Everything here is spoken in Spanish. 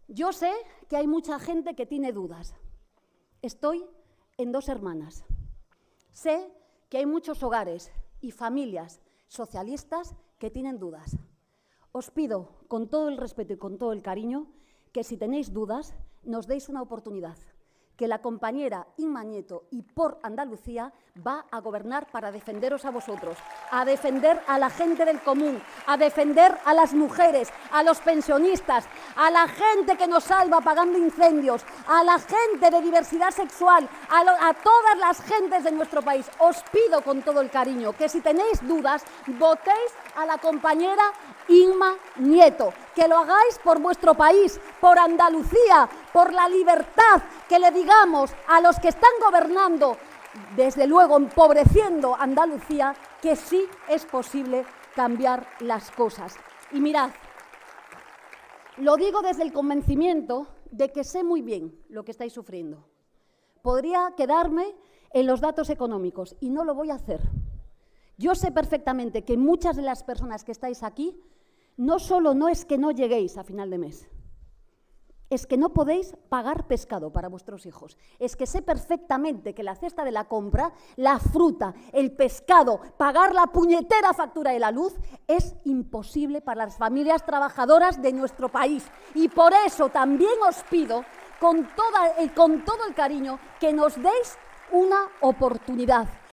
Yo sé que hay mucha gente que tiene dudas. Estoy en Dos Hermanas. Sé que hay muchos hogares y familias socialistas que tienen dudas. Os pido, con todo el respeto y con todo el cariño, que si tenéis dudas, nos deis una oportunidad, que la compañera Inma Nieto y por Andalucía va a gobernar para defenderos a vosotros, a defender a la gente del común, a defender a las mujeres, a los pensionistas, a la gente que nos salva apagando incendios, a la gente de diversidad sexual, a todas las gentes de nuestro país. Os pido con todo el cariño que si tenéis dudas, votéis a la compañera Inma Nieto, que lo hagáis por vuestro país, por Andalucía, por la libertad, que le digamos a los que están gobernando, desde luego empobreciendo Andalucía, que sí es posible cambiar las cosas. Y mirad, lo digo desde el convencimiento de que sé muy bien lo que estáis sufriendo. Podría quedarme en los datos económicos y no lo voy a hacer. Yo sé perfectamente que muchas de las personas que estáis aquí, no solo no es que no lleguéis a final de mes, es que no podéis pagar pescado para vuestros hijos. Es que sé perfectamente que la cesta de la compra, la fruta, el pescado, pagar la puñetera factura de la luz, es imposible para las familias trabajadoras de nuestro país. Y por eso también os pido, con todo el cariño, que nos deis una oportunidad.